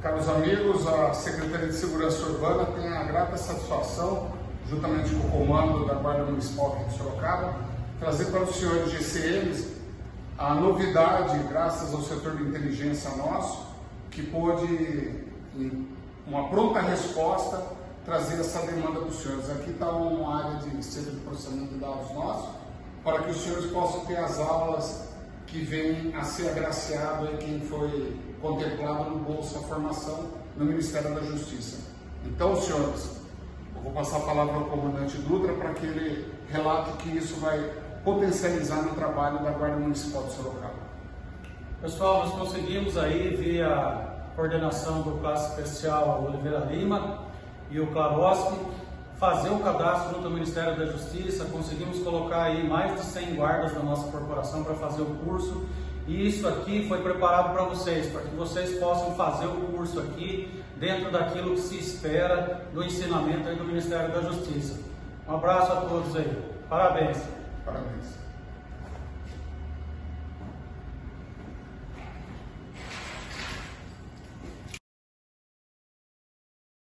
Caros amigos, a Secretaria de Segurança Urbana tem a grata satisfação, juntamente com o comando da Guarda Municipal aqui de Sorocaba, trazer para os senhores GCMs a novidade, graças ao setor de inteligência nosso, que pôde, em uma pronta resposta, trazer essa demanda para os senhores. Aqui está uma área de centro de processamento de dados nosso, para que os senhores possam ter as aulas que vêm a ser agraciado em quem foi contemplado no Bolsa Formação no Ministério da Justiça. Então, senhores, eu vou passar a palavra ao comandante Dutra para que ele relate que isso vai potencializar no trabalho da Guarda Municipal de Sorocaba. Pessoal, nós conseguimos aí, via coordenação do Classe Especial Oliveira Lima e o Clarosp, fazer o cadastro junto ao Ministério da Justiça. Conseguimos colocar aí mais de 100 guardas da nossa corporação para fazer o curso, e isso aqui foi preparado para vocês, para que vocês possam fazer o curso aqui dentro daquilo que se espera do ensinamento aí do Ministério da Justiça. Um abraço a todos aí. Parabéns. Parabéns.